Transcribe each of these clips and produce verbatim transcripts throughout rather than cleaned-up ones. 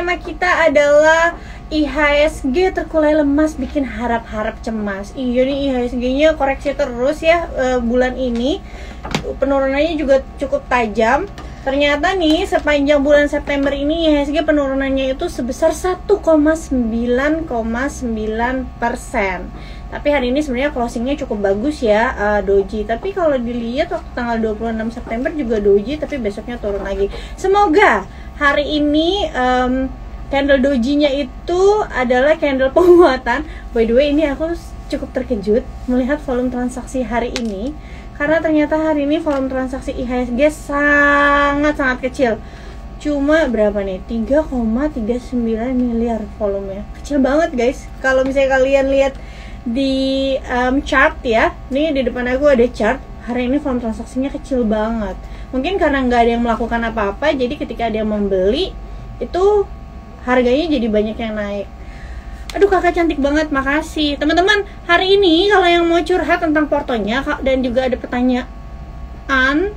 tema kita adalah I H S G terkulai lemas bikin harap-harap cemas. Iya nih, I H S G-nya koreksi terus ya e, bulan ini. Penurunannya juga cukup tajam. Ternyata nih sepanjang bulan September ini I H S G penurunannya itu sebesar satu koma sembilan sembilan persen. Tapi hari ini sebenarnya closingnya cukup bagus ya uh, Doji. Tapi kalau dilihat waktu tanggal dua puluh enam September juga Doji, tapi besoknya turun lagi. Semoga hari ini um, candle dojinya itu adalah candle penguatan. By the way, ini aku cukup terkejut melihat volume transaksi hari ini, karena ternyata hari ini volume transaksi I H S G sangat-sangat kecil. Cuma berapa nih? tiga koma tiga sembilan miliar volumenya. Kecil banget guys. Kalau misalnya kalian lihat di um, chart ya, nih di depan aku ada chart. Hari ini volume transaksinya kecil banget. Mungkin karena nggak ada yang melakukan apa-apa, jadi ketika ada yang membeli itu harganya jadi banyak yang naik. Aduh, kakak cantik banget, makasih teman-teman. Hari ini kalau yang mau curhat tentang portonya dan juga ada pertanyaan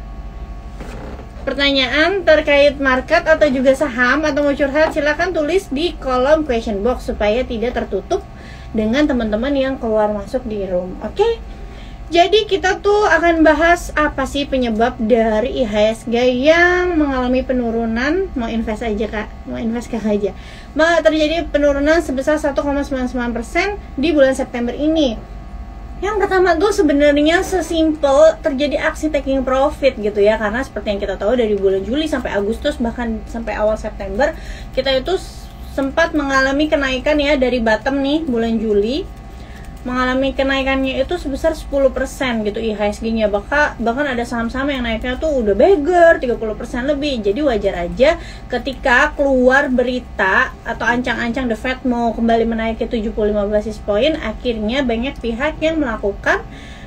pertanyaan terkait market atau juga saham atau mau curhat, silahkan tulis di kolom question box supaya tidak tertutup dengan teman-teman yang keluar masuk di room. Oke, okay? Jadi kita tuh akan bahas apa sih penyebab dari I H S G yang mengalami penurunan. Mau invest aja kak, mau invest kak aja. Nah, terjadi penurunan sebesar satu koma sembilan sembilan persen di bulan September ini. Yang pertama tuh sebenarnya sesimpel terjadi aksi taking profit gitu ya, karena seperti yang kita tahu dari bulan Juli sampai Agustus bahkan sampai awal September kita itu sempat mengalami kenaikan ya dari bottom nih bulan Juli. Mengalami kenaikannya itu sebesar sepuluh persen gitu I H S G-nya. Bahkan, bahkan ada saham-saham yang naiknya tuh udah beggar tiga puluh persen lebih. Jadi wajar aja ketika keluar berita atau ancang-ancang The Fed mau kembali menaiki tujuh puluh lima basis point, akhirnya banyak pihak yang melakukan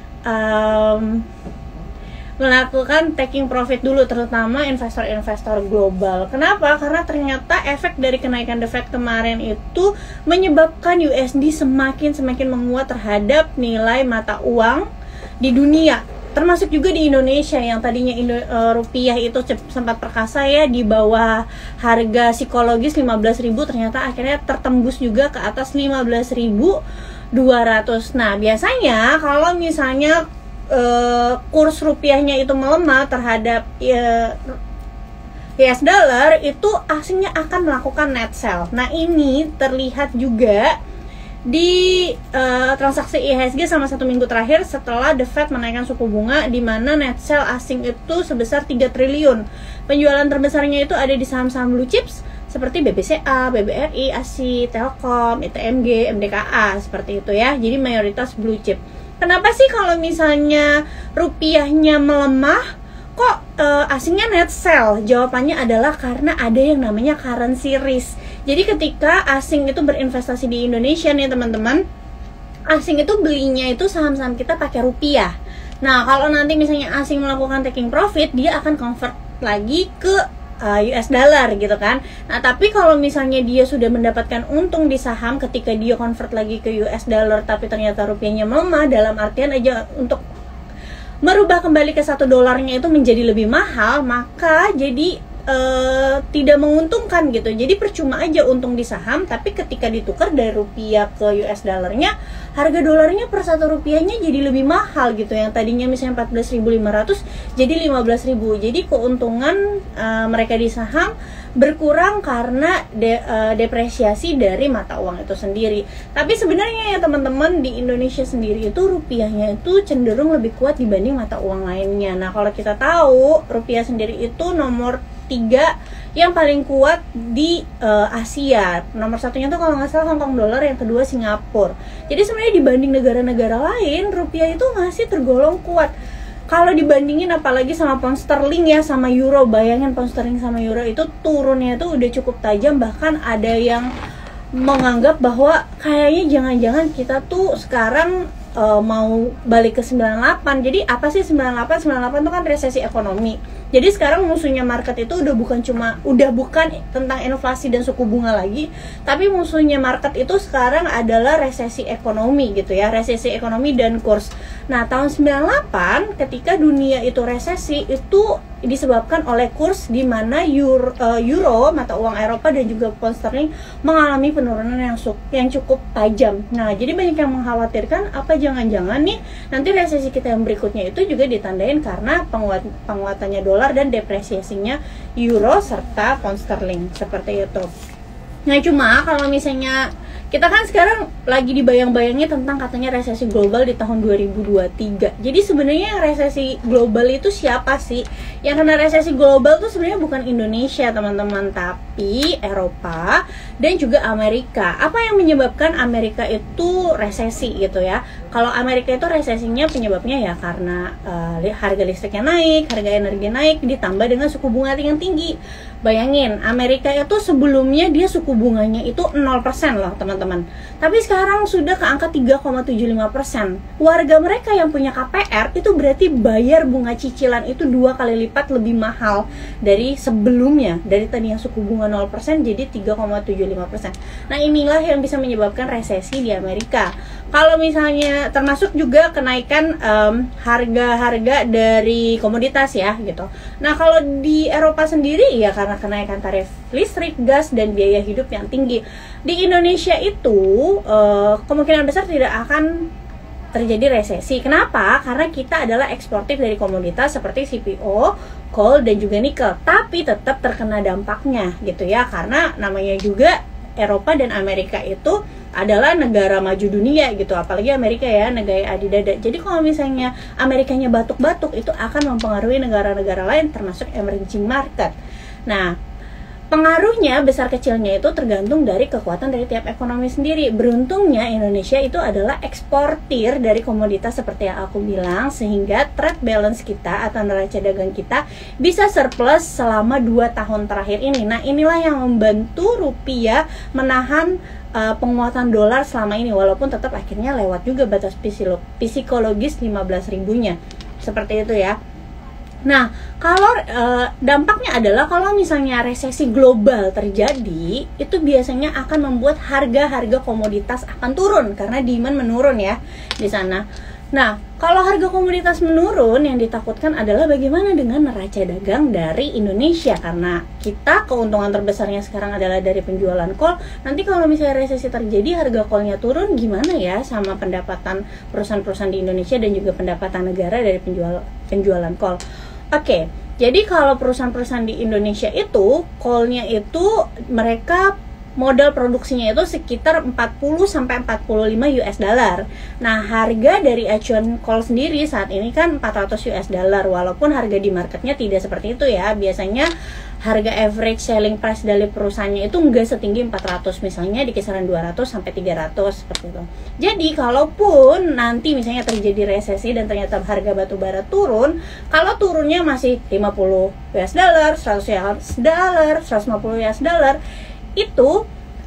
um, melakukan taking profit dulu, terutama investor-investor global. Kenapa? Karena ternyata efek dari kenaikan The Fed kemarin itu menyebabkan U S D semakin semakin menguat terhadap nilai mata uang di dunia, termasuk juga di Indonesia yang tadinya Indo, uh, rupiah itu sempat perkasa ya di bawah harga psikologis lima belas ribu, ternyata akhirnya tertembus juga ke atas lima belas ribu dua ratus. Nah, biasanya kalau misalnya Uh, kurs rupiahnya itu melemah terhadap uh, U S dollar, itu asingnya akan melakukan net sell. Nah, ini terlihat juga di uh, transaksi I H S G sama satu minggu terakhir setelah The Fed menaikkan suku bunga, di mana net sell asing itu sebesar tiga triliun. Penjualan terbesarnya itu ada di saham-saham blue chips seperti B B C A, B B R I, A S I, Telkom, I T M G, M D K A, seperti itu ya. Jadi mayoritas blue chip. Kenapa sih kalau misalnya rupiahnya melemah kok uh, asingnya net sell? Jawabannya adalah karena ada yang namanya currency risk. Jadi ketika asing itu berinvestasi di Indonesia nih teman-teman, asing itu belinya itu saham-saham kita pakai rupiah. Nah, kalau nanti misalnya asing melakukan taking profit, dia akan convert lagi ke Uh, U S dollar gitu kan. Nah, tapi kalau misalnya dia sudah mendapatkan untung di saham ketika dia convert lagi ke U S dollar tapi ternyata rupiahnya melemah, dalam artian aja untuk merubah kembali ke satu dolarnya itu menjadi lebih mahal, maka jadi uh, tidak menguntungkan gitu. Jadi percuma aja untung di saham, tapi ketika ditukar dari rupiah ke U S dollarnya, harga dolarnya per satu rupiahnya jadi lebih mahal gitu. Yang tadinya misalnya empat belas ribu lima ratus jadi lima belas ribu. Jadi keuntungan uh, mereka di saham berkurang karena de, uh, depresiasi dari mata uang itu sendiri. Tapi sebenarnya ya teman-teman, di Indonesia sendiri itu rupiahnya itu cenderung lebih kuat dibanding mata uang lainnya. Nah, kalau kita tahu rupiah sendiri itu nomor tiga yang paling kuat di uh, Asia. Nomor satunya tuh kalau nggak salah Hong Kong dollar, yang kedua Singapura. Jadi sebenarnya dibanding negara-negara lain, rupiah itu masih tergolong kuat. Kalau dibandingin apalagi sama pound sterling ya, sama euro, bayangin pound sterling sama euro itu turunnya itu udah cukup tajam. Bahkan ada yang menganggap bahwa kayaknya jangan-jangan kita tuh sekarang uh, mau balik ke sembilan puluh delapan. Jadi apa sih sembilan puluh delapan? sembilan puluh delapan itu kan resesi ekonomi. Jadi sekarang musuhnya market itu udah bukan cuma udah bukan tentang inflasi dan suku bunga lagi, tapi musuhnya market itu sekarang adalah resesi ekonomi gitu ya, resesi ekonomi dan kurs. Nah, tahun sembilan puluh delapan ketika dunia itu resesi, itu disebabkan oleh kurs di mana euro, uh, euro mata uang Eropa dan juga pound sterling mengalami penurunan yang, yang cukup tajam. Nah, jadi banyak yang mengkhawatirkan apa jangan-jangan nih nanti resesi kita yang berikutnya itu juga ditandain karena penguat, penguatannya dolar dan depresiasinya euro serta pound sterling seperti itu. Nah, cuma kalau misalnya kita kan sekarang lagi dibayang-bayangi tentang katanya resesi global di tahun dua ribu dua puluh tiga. Jadi sebenarnya yang resesi global itu siapa sih? Yang kena resesi global tuh sebenarnya bukan Indonesia, teman-teman, tapi Eropa dan juga Amerika. Apa yang menyebabkan Amerika itu resesi gitu ya? Kalau Amerika itu resesinya penyebabnya ya karena uh, harga listriknya naik, harga energi naik, ditambah dengan suku bunga yang tinggi. Bayangin, Amerika itu sebelumnya dia suku bunganya itu nol persen loh, teman-teman. Tapi sekarang sudah ke angka tiga koma tujuh lima persen. Warga mereka yang punya K P R itu berarti bayar bunga cicilan itu dua kali lipat lebih mahal dari sebelumnya. Dari tadi yang suku bunga nol persen jadi tiga koma tujuh lima persen. Nah, inilah yang bisa menyebabkan resesi di Amerika. Kalau misalnya termasuk juga kenaikan um, harga-harga dari komoditas ya gitu. Nah, kalau di Eropa sendiri ya karena kenaikan tarif listrik, gas, dan biaya hidup yang tinggi. Di Indonesia itu uh, kemungkinan besar tidak akan terjadi resesi. Kenapa? Karena kita adalah eksportif dari komoditas seperti C P O, coal, dan juga nikel. Tapi tetap terkena dampaknya gitu ya. Karena namanya juga Eropa dan Amerika itu adalah negara maju dunia gitu, apalagi Amerika ya, negara adidaya. Jadi kalau misalnya Amerikanya batuk-batuk itu akan mempengaruhi negara-negara lain termasuk emerging market. Nah, pengaruhnya besar kecilnya itu tergantung dari kekuatan dari tiap ekonomi sendiri. Beruntungnya Indonesia itu adalah eksportir dari komoditas seperti yang aku bilang, sehingga trade balance kita atau neraca dagang kita bisa surplus selama dua tahun terakhir ini. Nah, inilah yang membantu rupiah menahan uh, penguatan dolar selama ini, walaupun tetap akhirnya lewat juga batas psikologis lima belas ribunya. Seperti itu ya. Nah, kalau e, dampaknya adalah kalau misalnya resesi global terjadi, itu biasanya akan membuat harga-harga komoditas akan turun karena demand menurun ya di sana. Nah, kalau harga komoditas menurun, yang ditakutkan adalah bagaimana dengan neraca dagang dari Indonesia, karena kita keuntungan terbesarnya sekarang adalah dari penjualan kol. Nanti kalau misalnya resesi terjadi, harga kolnya turun, gimana ya sama pendapatan perusahaan-perusahaan di Indonesia dan juga pendapatan negara dari penjual penjualan kol. Oke, jadi kalau perusahaan-perusahaan di Indonesia itu kolnya itu mereka modal produksinya itu sekitar empat puluh sampai empat puluh lima U S dollar. Nah, harga dari acuan kol sendiri saat ini kan empat ratus U S dollar, walaupun harga di marketnya tidak seperti itu ya. Biasanya harga average selling price dari perusahaannya itu enggak setinggi empat ratus, misalnya di kisaran dua ratus sampai tiga ratus seperti itu. Jadi kalaupun nanti misalnya terjadi resesi dan ternyata harga batu bara turun, kalau turunnya masih lima puluh U S dollar, seratus U S dollar, seratus lima puluh U S dollar, itu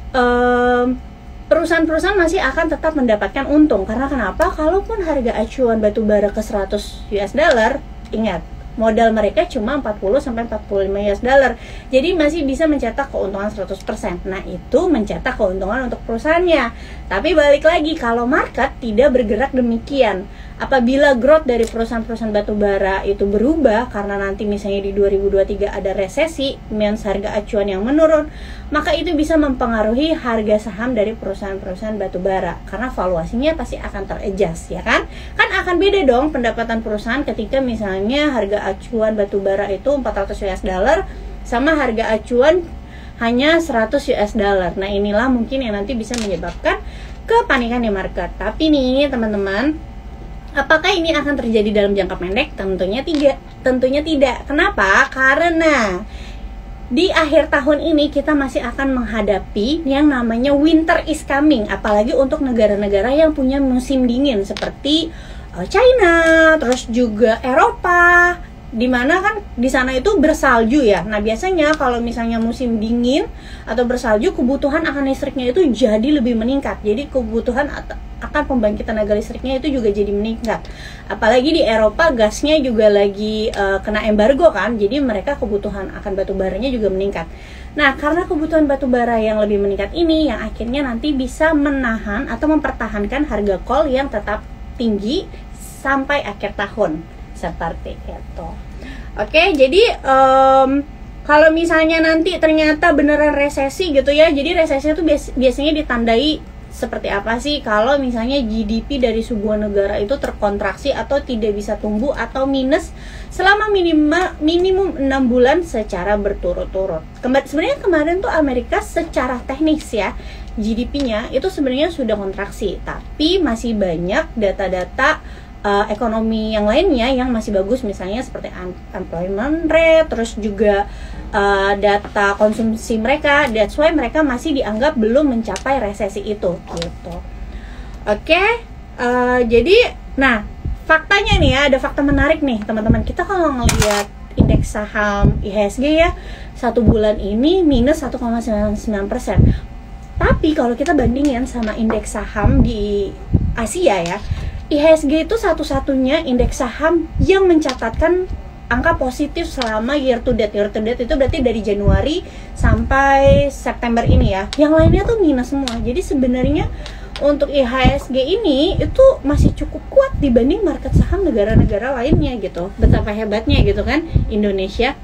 um, perusahaan-perusahaan masih akan tetap mendapatkan untung. Karena kenapa? Kalaupun harga acuan batu bara ke seratus U S dollar, ingat modal mereka cuma empat puluh sampai empat puluh lima U S dollar. Jadi masih bisa mencetak keuntungan seratus persen. Nah, itu mencetak keuntungan untuk perusahaannya. Tapi balik lagi, kalau market tidak bergerak demikian, apabila growth dari perusahaan-perusahaan batu bara itu berubah karena nanti misalnya di dua ribu dua puluh tiga ada resesi, means harga acuan yang menurun, maka itu bisa mempengaruhi harga saham dari perusahaan-perusahaan batu bara karena valuasinya pasti akan teradjust, ya kan? Kan akan beda dong pendapatan perusahaan ketika misalnya harga acuan batu bara itu empat ratus U S dollar sama harga acuan hanya seratus U S dollar. Nah, inilah mungkin yang nanti bisa menyebabkan kepanikan di market. Tapi nih, teman-teman, apakah ini akan terjadi dalam jangka pendek? Tentunya tidak. Tentunya tidak. Kenapa? Karena di akhir tahun ini kita masih akan menghadapi yang namanya winter is coming. Apalagi untuk negara-negara yang punya musim dingin seperti China, terus juga Eropa, dimana kan di sana itu bersalju ya. Nah, biasanya kalau misalnya musim dingin atau bersalju, kebutuhan akan listriknya itu jadi lebih meningkat. Jadi kebutuhan akan pembangkitan tenaga listriknya itu juga jadi meningkat. Apalagi di Eropa gasnya juga lagi uh, kena embargo kan. Jadi mereka kebutuhan akan batu baranya juga meningkat. Nah, karena kebutuhan batu bara yang lebih meningkat ini yang akhirnya nanti bisa menahan atau mempertahankan harga kol yang tetap tinggi sampai akhir tahun seperti itu. Oke, jadi um, kalau misalnya nanti ternyata beneran resesi gitu ya, jadi resesi itu bias biasanya ditandai seperti apa sih? Kalau misalnya G D P dari sebuah negara itu terkontraksi atau tidak bisa tumbuh atau minus selama minima, minimum enam bulan secara berturut-turut. Kemar sebenarnya kemarin tuh Amerika secara teknis ya, G D P-nya itu sebenarnya sudah kontraksi, tapi masih banyak data-data Uh, ekonomi yang lainnya yang masih bagus, misalnya seperti unemployment rate, terus juga uh, data konsumsi mereka. That's why mereka masih dianggap belum mencapai resesi itu gitu. Oke, okay? uh, jadi nah faktanya nih ya, ada fakta menarik nih teman-teman. Kita kalau ngelihat indeks saham I H S G ya, satu bulan ini minus satu koma sembilan sembilan persen. Tapi kalau kita bandingin sama indeks saham di Asia ya, I H S G itu satu-satunya indeks saham yang mencatatkan angka positif selama year to date. Year to date itu berarti dari Januari sampai September ini ya. Yang lainnya tuh minus semua. Jadi sebenarnya untuk I H S G ini itu masih cukup kuat dibanding market saham negara-negara lainnya gitu. Betapa hebatnya gitu kan Indonesia.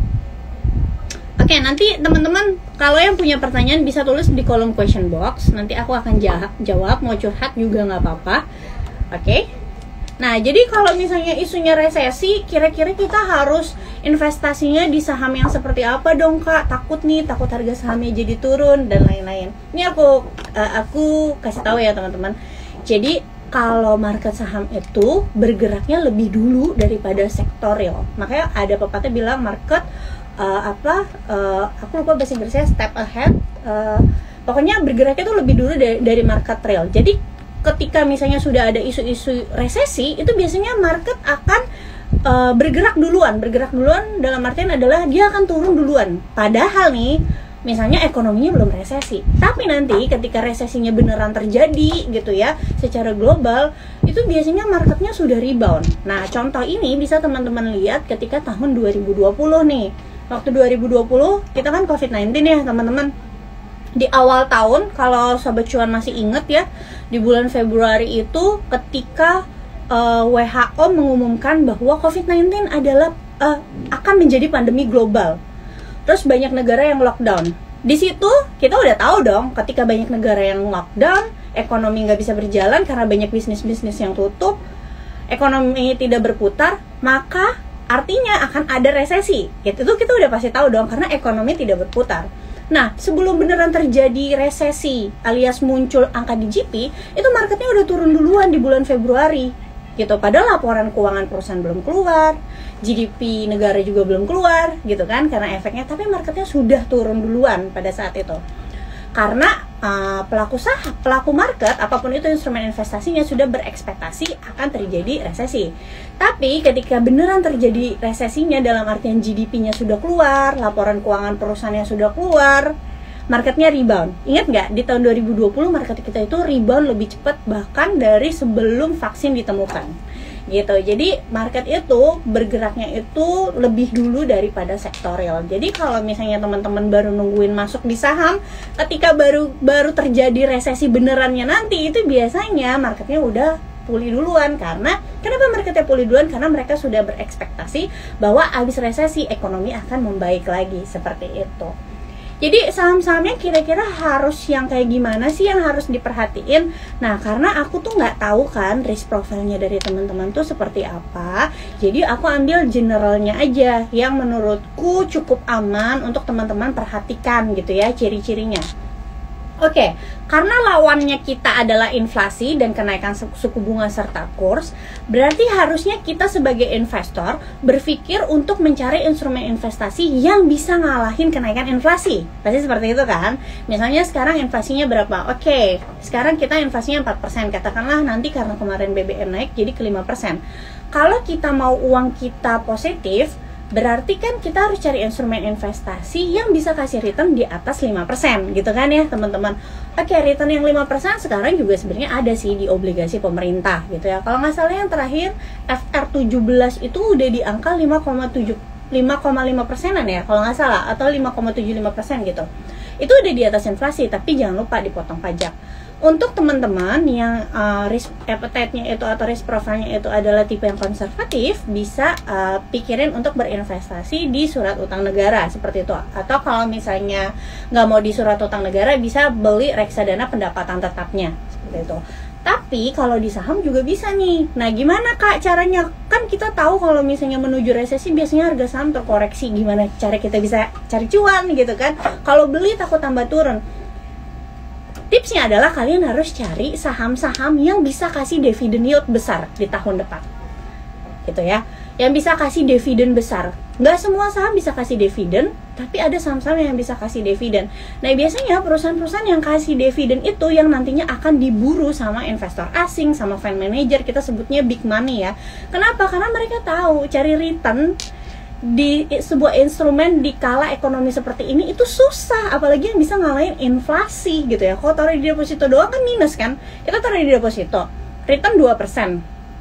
Oke, nanti teman-teman kalau yang punya pertanyaan bisa tulis di kolom question box. Nanti aku akan jawab, mau curhat juga nggak apa-apa. Oke, okay. Nah jadi kalau misalnya isunya resesi, kira-kira kita harus investasinya di saham yang seperti apa dong kak? Takut nih, takut harga sahamnya jadi turun dan lain-lain. Ini aku uh, aku kasih tahu ya teman-teman. Jadi kalau market saham itu bergeraknya lebih dulu daripada sektor real. Makanya ada pepatah bilang market uh, apa? Uh, aku lupa bahasa Inggrisnya, step ahead. Uh, pokoknya bergeraknya tuh lebih dulu dari, dari market real. Jadi ketika misalnya sudah ada isu-isu resesi, itu biasanya market akan uh, bergerak duluan. Bergerak duluan dalam artian adalah dia akan turun duluan. Padahal nih, misalnya ekonominya belum resesi, tapi nanti ketika resesinya beneran terjadi gitu ya, secara global, itu biasanya marketnya sudah rebound. Nah, contoh ini bisa teman-teman lihat ketika tahun dua ribu dua puluh nih. Waktu dua ribu dua puluh, kita kan covid sembilan belas ya teman-teman. Di awal tahun, kalau Sobat Cuan masih inget ya, di bulan Februari itu ketika uh, W H O mengumumkan bahwa covid sembilan belas adalah uh, akan menjadi pandemi global. Terus banyak negara yang lockdown. Di situ kita udah tahu dong, ketika banyak negara yang lockdown, ekonomi nggak bisa berjalan karena banyak bisnis-bisnis yang tutup, ekonomi tidak berputar, maka artinya akan ada resesi. Gitu tuh kita udah pasti tahu dong, karena ekonomi tidak berputar. Nah, sebelum beneran terjadi resesi alias muncul angka di G P, itu marketnya udah turun duluan di bulan Februari gitu. Padahal laporan keuangan perusahaan belum keluar, G D P negara juga belum keluar gitu kan, karena efeknya, tapi marketnya sudah turun duluan pada saat itu. Karena uh, pelaku saham, pelaku market, apapun itu instrumen investasinya sudah berekspektasi akan terjadi resesi. Tapi ketika beneran terjadi resesinya dalam artian G D P-nya sudah keluar, laporan keuangan perusahaannya sudah keluar, marketnya rebound. Ingat nggak, di tahun dua ribu dua puluh market kita itu rebound lebih cepat bahkan dari sebelum vaksin ditemukan. Gitu. Jadi market itu bergeraknya itu lebih dulu daripada sektor real. Jadi kalau misalnya teman-teman baru nungguin masuk di saham, ketika baru baru terjadi resesi benerannya nanti, itu biasanya marketnya udah pulih duluan. Karena kenapa marketnya pulih duluan? Karena mereka sudah berekspektasi bahwa habis resesi ekonomi akan membaik lagi, seperti itu. Jadi saham-sahamnya kira-kira harus yang kayak gimana sih yang harus diperhatiin? Nah, karena aku tuh nggak tahu kan risk profile-nya dari teman-teman tuh seperti apa. Jadi aku ambil generalnya aja yang menurutku cukup aman untuk teman-teman perhatikan gitu ya, ciri-cirinya. Oke, okay, karena lawannya kita adalah inflasi dan kenaikan suku bunga serta kurs, berarti harusnya kita sebagai investor berpikir untuk mencari instrumen investasi yang bisa ngalahin kenaikan inflasi. Pasti seperti itu kan? Misalnya sekarang inflasinya berapa? Oke, okay, sekarang kita inflasinya empat persen, katakanlah nanti karena kemarin B B M naik jadi ke lima persen. Kalau kita mau uang kita positif, berarti kan kita harus cari instrumen investasi yang bisa kasih return di atas lima persen gitu kan ya teman-teman. Oke, return yang lima persen sekarang juga sebenarnya ada sih di obligasi pemerintah gitu ya. Kalau nggak salah yang terakhir F R tujuh belas itu udah di angka lima koma lima persenan ya kalau nggak salah, atau lima koma tujuh lima persen gitu. itu udah di atas inflasi, tapi jangan lupa dipotong pajak. Untuk teman-teman yang uh, risk appetite-nya itu atau risk profile-nya itu adalah tipe yang konservatif, bisa uh, pikirin untuk berinvestasi di surat utang negara seperti itu. Atau kalau misalnya nggak mau di surat utang negara, bisa beli reksadana pendapatan tetapnya seperti itu. Tapi kalau di saham juga bisa nih. Nah, gimana Kak caranya? Kan kita tahu kalau misalnya menuju resesi biasanya harga saham terkoreksi. Gimana cara kita bisa cari cuan gitu kan? Kalau beli takut tambah turun. Tipsnya adalah kalian harus cari saham-saham yang bisa kasih dividen yield besar di tahun depan, gitu ya. Yang bisa kasih dividen besar. Nggak semua saham bisa kasih dividen, tapi ada saham-saham yang bisa kasih dividen. Nah, biasanya perusahaan-perusahaan yang kasih dividen itu yang nantinya akan diburu sama investor asing, sama fund manager, kita sebutnya big money ya. Kenapa? Karena mereka tahu cari return di sebuah instrumen di kala ekonomi seperti ini itu susah, apalagi yang bisa ngalahin inflasi gitu ya. Kalau taruh di deposito doang kan minus kan. Kita taruh di deposito, return dua persen.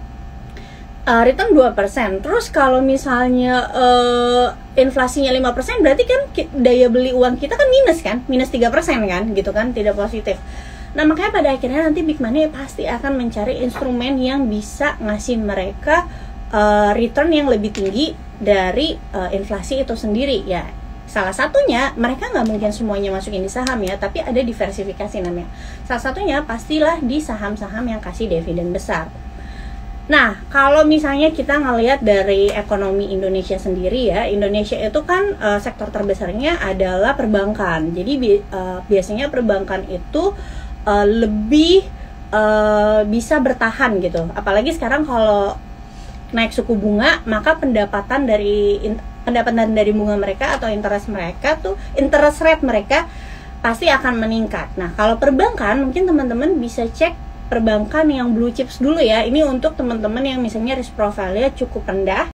Uh, return dua persen. Terus kalau misalnya uh, inflasinya lima persen, berarti kan daya beli uang kita kan minus kan? Minus tiga persen kan gitu kan, tidak positif. Nah, makanya pada akhirnya nanti big money pasti akan mencari instrumen yang bisa ngasih mereka uh, return yang lebih tinggi dari uh, inflasi itu sendiri ya. Salah satunya, mereka nggak mungkin semuanya masukin di saham ya, tapi ada diversifikasi namanya. Salah satunya pastilah di saham-saham yang kasih dividen besar. Nah, kalau misalnya kita ngelihat dari ekonomi Indonesia sendiri ya, Indonesia itu kan uh, sektor terbesarnya adalah perbankan. Jadi bi uh, biasanya perbankan itu uh, lebih uh, bisa bertahan gitu. Apalagi sekarang kalau naik suku bunga, maka pendapatan dari pendapatan dari bunga mereka atau interest mereka tuh interest rate mereka pasti akan meningkat. Nah, kalau perbankan mungkin teman-teman bisa cek perbankan yang blue chips dulu ya. Ini untuk teman-teman yang misalnya risk profile-nya cukup rendah